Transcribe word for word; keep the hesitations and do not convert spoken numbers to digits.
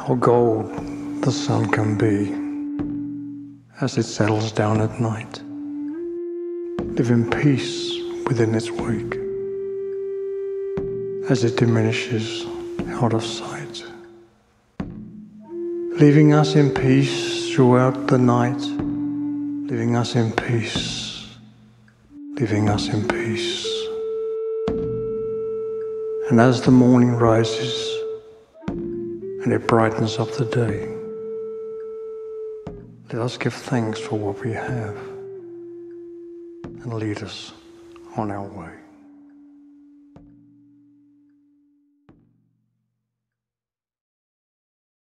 how gold the sun can be as it settles down at night. Live in peace within its wake as it diminishes out of sight, leaving us in peace throughout the night, leaving us in peace, leaving us in peace. And as the morning rises and it brightens up the day, let us give thanks for what we have and lead us on our way.